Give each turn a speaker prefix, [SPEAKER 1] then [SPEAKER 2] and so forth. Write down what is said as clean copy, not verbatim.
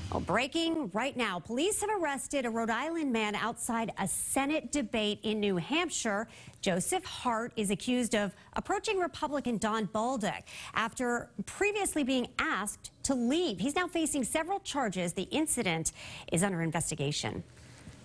[SPEAKER 1] Well, breaking right now, police have arrested a Rhode Island man outside a Senate debate in New Hampshire. Joseph Hart is accused of approaching Republican Don Bolduc after previously being asked to leave. He's now facing several charges. The incident is under investigation.